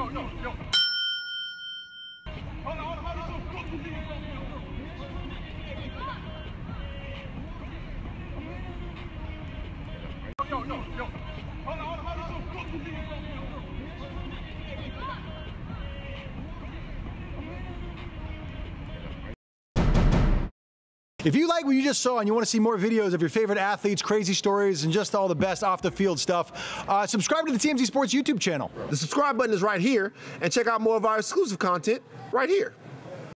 If you like what you just saw and you want to see more videos of your favorite athletes, crazy stories, and just all the best off-the-field stuff, subscribe to the TMZ Sports YouTube channel. The subscribe button is right here, and check out more of our exclusive content right here.